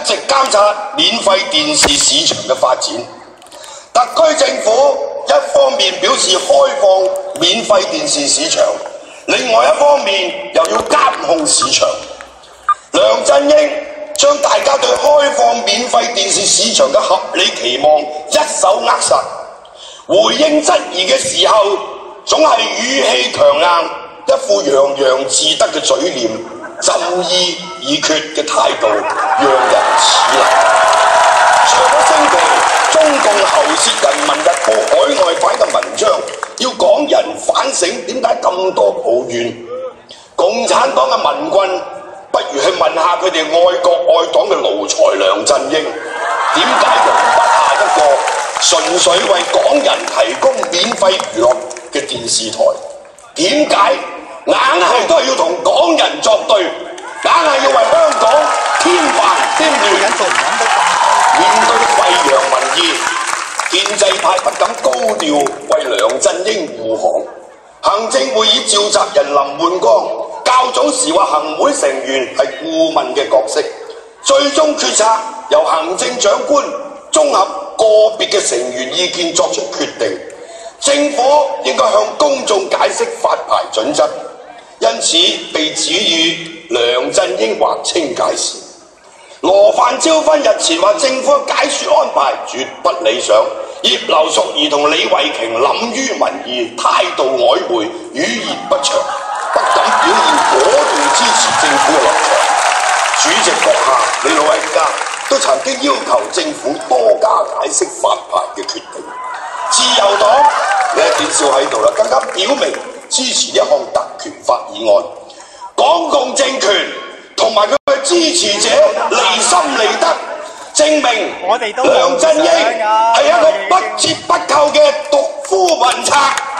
直監察免費電視市場嘅發展。特區政府一方面表示開放免費電視市場，另外一方面又要監控市場。梁振英將大家對開放免費電視市場嘅合理期望一手扼殺，回應質疑嘅時候總係語氣強硬，一副洋洋自得嘅嘴臉，朕意已決嘅態度，讓人齒冷。上個星期，中共喉舌人民日報海外版嘅文章，要港人反省點解咁多抱怨。共產黨嘅民軍，不如去問下佢哋愛國愛黨嘅奴才梁振英，點解容不下一個純粹為港人提供免費娛樂嘅電視台？點解硬係都係要同港人作對，硬係要為香港添煩添亂？面對沸揚民意，建制派不敢高調為梁振英護航。行政會議召集人林煥光較早時話行會成員係顧問嘅角色，最終決策由行政長官綜合個別嘅成員意見作出決定。政府應該向公眾解釋發牌準則，因此被指與梁振英劃清界線。羅范椒芬日前話政府嘅解說安排絕不理想，葉劉淑儀同李慧瓊冧於民意，態度曖昧，語言不詳，不敢表現果斷支持政府嘅立場。主席閣下，你老人家都曾經要求政府多加解釋發牌嘅決定。自由黨你一點笑喺度啦，更加表明支持一項特權法議案。港共政權同埋佢嘅支持者離心離德，證明梁振英係一個不折不扣嘅獨夫民賊。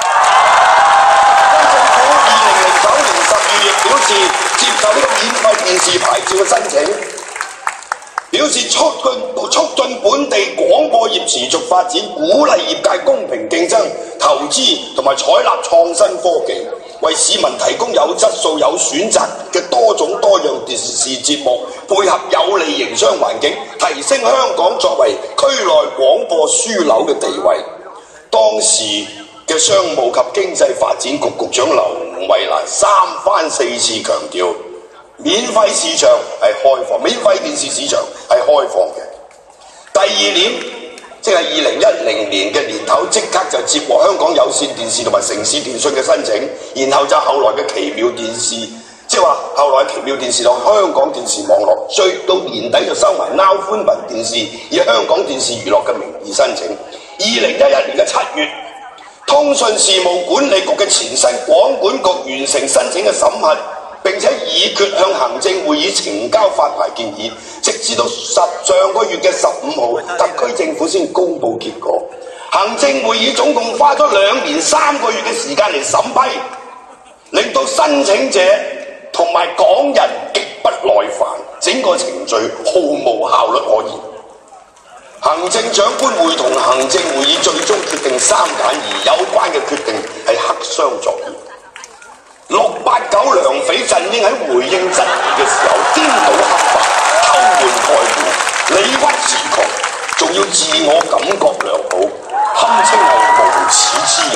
特區政府2009年12月表示接受呢個免費電視牌照嘅申請，表示促進本地廣播業持續發展，鼓勵業界公平競爭、投資同埋採納創新科技，為市民提供有質素、有選擇嘅多種多樣電視節目，配合有利營商環境，提升香港作為區內廣播樞紐嘅地位。當時嘅商務及經濟發展局局長劉慧蘭三番四次強調，免費市場係開放，免費電視市場係開放嘅。第二年，即係2010年嘅年頭，即刻就接獲香港有線電視同埋城市電訊嘅申請，然後就後來嘅奇妙電視，即係話後來奇妙電視同香港電視網絡，最到年底就收埋 Now 寬頻電視，以香港電視娛樂嘅名義申請。2011年嘅7月，通訊事務管理局嘅前身廣管局完成申請嘅審核，並且議決向行政會議呈交發牌建議，直至到上個月嘅15號，特區政府先公布結果。行政會議總共花咗2年3個月嘅時間嚟審批，令到申請者同埋港人極不耐煩，整個程序毫無效率可言。行政長官會同行政會議最終決定3揀2，有關嘅決定係黑箱作業。689梁匪振英喺回應質疑嘅時候顛倒黑白、偷換概念、理屈詞窮，仲要自我感覺良好，堪稱係無恥之有。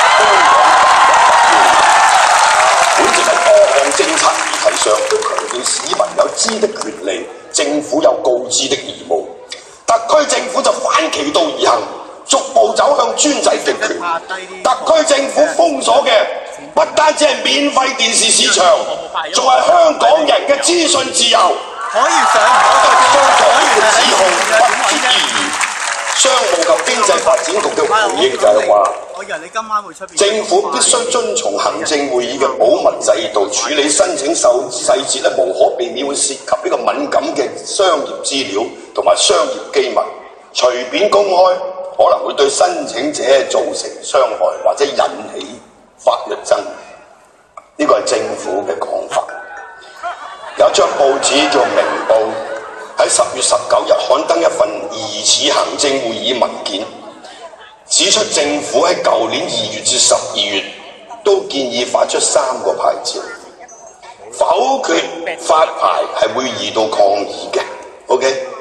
香港本席喺多項政策議題上都強調市民有知的權利，政府有告知的義務。特區政府就反其道而行，逐步走向專制極權。特區政府封鎖嘅不單止係免費電視市場，仲係香港人嘅資訊自由。可以上相關嘅指控不絕於耳。商務及經濟發展局嘅回應就係話，政府必須遵從行政會議嘅保密制度處理申請細節咧，無可避免會涉及呢個敏感嘅商業資料同埋商業機密，隨便公開可能會對申請者造成傷害或者引起法律爭議。呢個係政府嘅講法。有張報紙叫《明報》，喺10月19日刊登一份疑似行政會議文件，指出政府喺舊年2月至12月都建議發出3個牌照，否決發牌係會遇到抗議嘅。OK。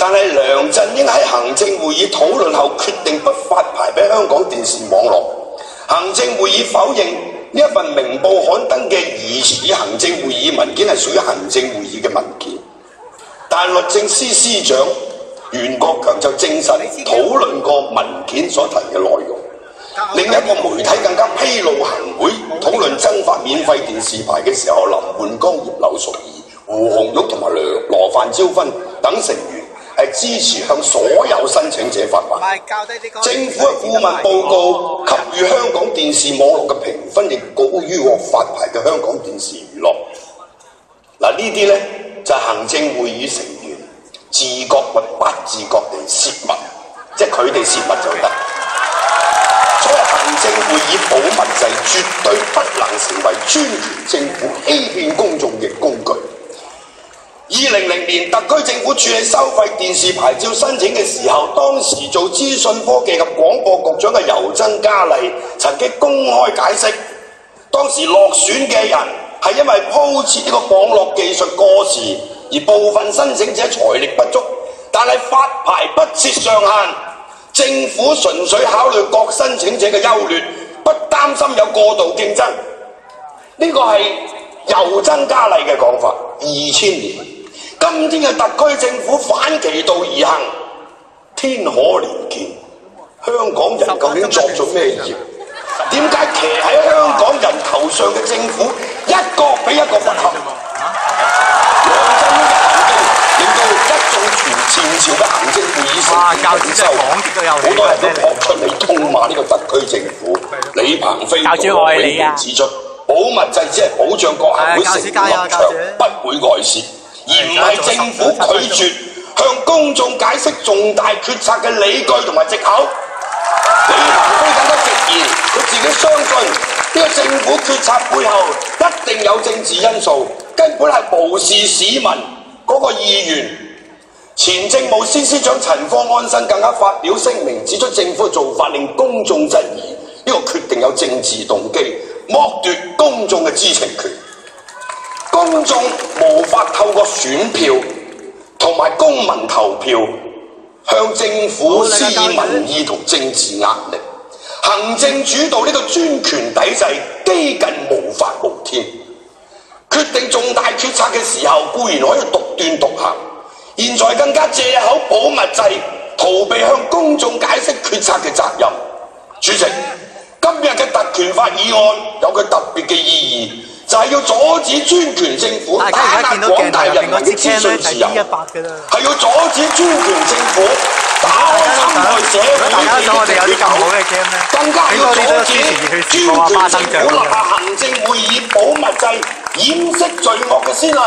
但係梁振英喺行政會議討論後決定不發牌俾香港電視網絡。行政會議否認呢一份明報刊登嘅疑似行政會議文件係屬於行政會議嘅文件，但律政司司長袁國強就證實討論過文件所提嘅內容。另一個媒體更加披露行會討論增發免費電視牌嘅時候，林煥光、葉劉淑儀、胡紅玉同埋羅范椒芬等成員係支持向所有申請者發牌。政府嘅顧問報告給予香港電視網絡嘅評分亦高於獲發牌嘅香港電視娛樂。嗱，呢啲呢就係行政會議成員自覺或不自覺地泄密，即係佢哋泄密就得。所以行政會議保密制絕對不能成為專權政府欺騙公眾嘅工具。2000年，特區政府處理收費電視牌照申請嘅時候，當時做資訊科技及廣播局長嘅尤曾嘉麗曾經公開解釋，當時落選嘅人係因為鋪設呢個網絡技術過時，而部分申請者財力不足，但係發牌不設上限，政府純粹考慮各申請者嘅優劣，不擔心有過度競爭。呢個係尤曾嘉麗嘅講法。2000年。今天嘅特區政府反其道而行，天可憐見。香港人究竟作咗咩業？點解騎喺香港人頭上嘅政府一個比一個不合？梁振英嘅行徑令到一眾前朝嘅行政會議成員領袖，好多人都撲出嚟痛罵呢個特區政府。李鵬飛同黃永平指出，保密制只係保障各行會成員立場不會外泄，而唔係政府拒絕向公眾解釋重大決策嘅理據同埋藉口。李鵬飛更加直言，佢自己相信呢個政府決策背後一定有政治因素，根本係無視市民嗰個意願。前政務司司長陳方安生更加發表聲明，指出政府嘅做法令公眾質疑呢個決定有政治動機，剝奪公眾嘅知情權。公眾無法透過選票同埋公民投票向政府施以民意同政治壓力，行政主導呢個專權體制幾近無法無天。決定重大決策嘅時候固然可以獨斷獨行，現在更加借口保密制逃避向公眾解釋決策嘅責任。主席，今日嘅特權法議案有佢特別嘅意義。就係要阻止專權政府打壓廣大人民嘅資訊自由，係要阻止專權政府打開侵害社會嘅缺口，更加要阻止專權政府立下行政會議保密制掩飾罪惡嘅先例。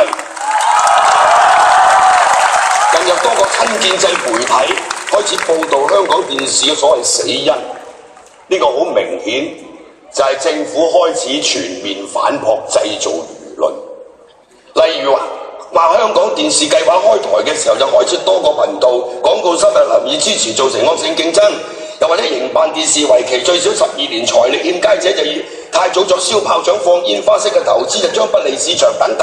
近日多個親建制媒體開始報導香港電視嘅所謂死因，呢個好明顯。就係政府開始全面反撲，製造輿論。例如話香港電視計劃開台嘅時候，就開設多個頻道，廣告收入難以支持，造成惡性競爭。又或者營辦電視為期最少12年，財力欠佳者就以太早作燒炮仗、放煙花式嘅投資，就將不利市場等等。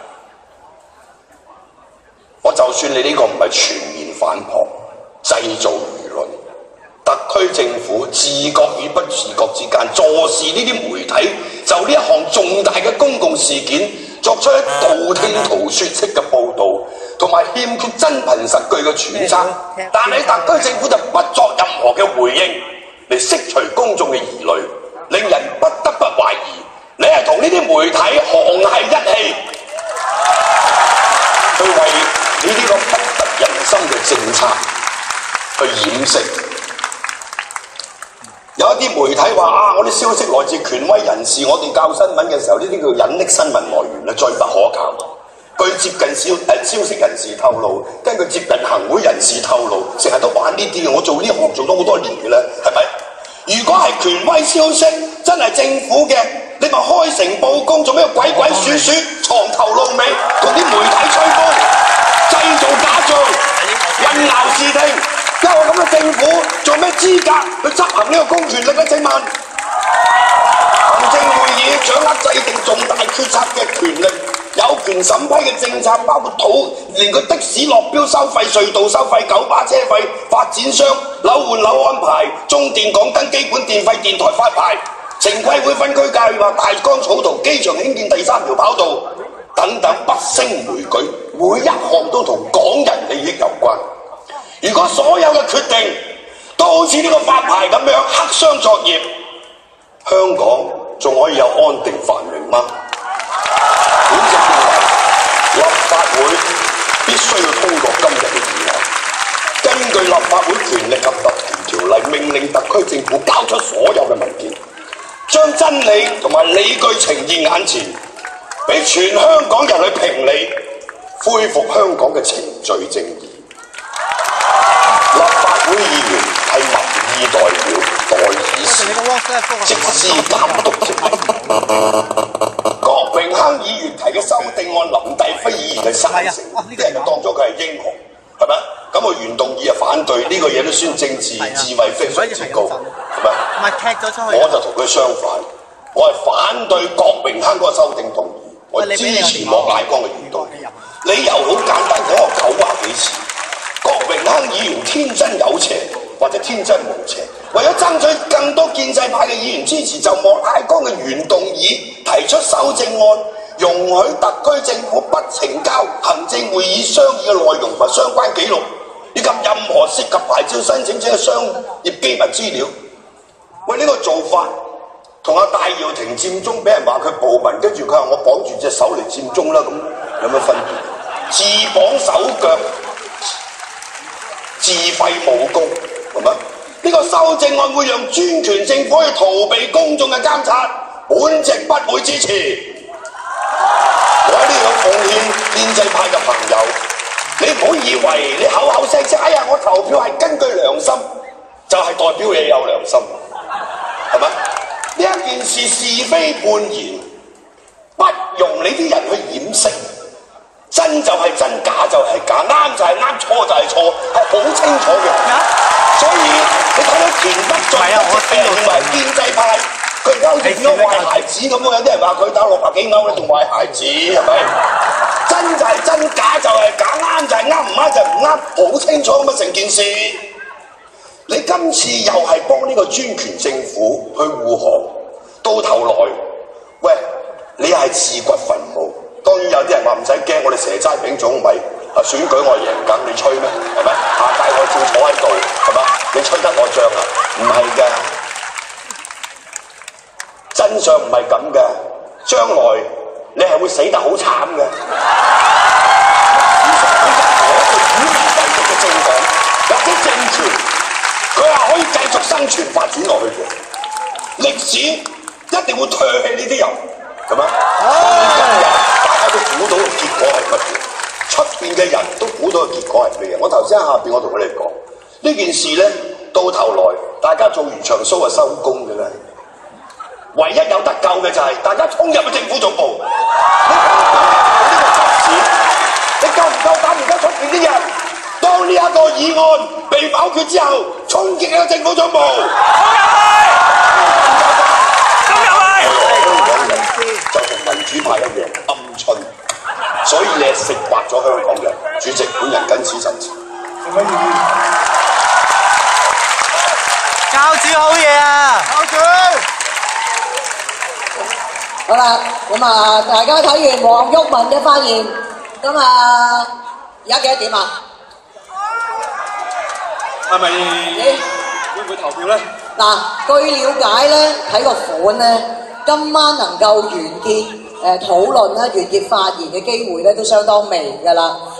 我就算你呢個唔係全面反撲，製造輿論。特區政府自覺與不自覺之間，坐視呢啲媒體就呢一項重大嘅公共事件作出道聽途說式嘅報導，同埋欠缺真憑實據嘅揣測，但係特區政府就不作任何嘅回應嚟釋除公眾嘅疑慮，令人不得不懷疑你係同呢啲媒體沆瀣一氣，去為你呢個不得人心嘅政策去掩飾。有一啲媒體話我啲消息來自權威人士，我哋教新聞嘅時候，呢啲叫隱匿新聞來源啊，最不可靠。據接近消息人士透露，根據接近行會人士透露，成日都玩呢啲嘅。我做呢行做咗好多年嘅啦，係咪？如果係權威消息，真係政府嘅，你咪開誠佈公，做咩鬼鬼祟祟、藏頭露尾，同啲媒體吹風，製造假象，混淆視聽。因為咁嘅政府做咩資格去執行呢個公權力咧？請問，行政會議掌握制定重大決策嘅權力， 有權審批嘅政策，包括連個的士落標收費、隧道收費、九巴車費、發展商樓換樓安排、中電港燈基本電費、電台發牌、城規會分區計劃、大綱草圖、機場興建第3條跑道等等不勝枚舉，每一項都同港人利益有關。如果所有嘅決定都好似呢個發牌咁樣黑箱作業，香港仲可以有安定繁榮嗎？本席認為立法會必須要通過今日嘅議案，根據立法會權力及特權條例，命令特區政府交出所有嘅文件，將真理同埋理據呈現眼前，俾全香港人去評理，恢復香港嘅程序正義。立法會議員係民意代表、代議士，即是監督條例。郭榮鏗議員提嘅修訂案，林帝輝議員係贊成，啲人就當咗佢係英雄，係咪？咁我原動議啊反對呢個嘢都算政治智慧非常之高，係咪？唔係踢咗出去。我就同佢相反，我係反對郭榮鏗嗰個修訂動議，我支持莫乃光嘅原動議。理由好簡單，講我90幾次。郭榮鏗議員天真有邪，或者天真無邪，為咗爭取更多建制派嘅議員支持，就莫乃光嘅原動議提出修正案，容許特區政府不呈交行政會議商議嘅內容同相關記錄，以及任何涉及牌照申請者嘅商業機密資料。喂，呢個做法同阿戴耀廷佔中俾人話佢暴民，跟住佢話我綁住隻手嚟佔中啦，咁有乜分別？自綁手腳，自廢武功，係咪？呢個修正案會讓專權政府可以逃避公眾嘅監察，本席不會支持。我喺呢度奉勸建制派嘅朋友，你唔好以為你口口聲聲，哎呀，我投票係根據良心，就係代表你有良心，係咪？呢一件事是非叛言，不容你啲人去掩飾。真就係真，假就係假，啱就係啱，錯就係錯，係好清楚嘅。所以你睇到田北俊一直被認為建制派，佢勾住咗壞孩子咁樣，有啲人話佢打600幾歐咧，仲壞孩子係咪？真就係真，假就係假，啱就係啱，唔啱就唔啱，好清楚咁啊成件事。你今次又係幫呢個專權政府去護航，到頭來，喂，你係自掘墳墓。當然有啲人話唔使驚，我哋蛇齋餅粽咪選舉我贏緊，你吹咩？係咪？下屆我照坐喺度，係咪？你吹得我脹啊？唔係嘅，真相唔係咁嘅，將來你係會死得好慘嘅。事實本身係一個與時並進嘅政黨或者政權，佢係可以繼續生存發展落去嘅。歷史一定會唾棄呢啲人，係咪？今日大家都估到個結果係乜嘢？出邊嘅人都估到個結果係乜嘢？我頭先喺下邊我同佢哋講呢件事咧，到頭來大家做完場 show 係收工嘅啦。唯一有得救嘅就係大家衝入去政府總部，你夠唔夠膽呢個集市？你夠唔夠膽而家出邊啲人？當呢一個議案被否決之後，衝擊呢個政府總部， 衝入去！ 香港人就同民主派一樣鵪鶉，所以你係食壞咗香港人。主席，本人謹此陳辭。 教主好嘢啊！教主。 好啦，咁啊，大家睇完黃毓民嘅發言，咁啊，而家幾多點啊？ 係咪會唔會投票咧？ 嗱，據了解咧，睇個款咧，今晚能夠完結討論咧、完結發言嘅機會咧，都相當微㗎啦。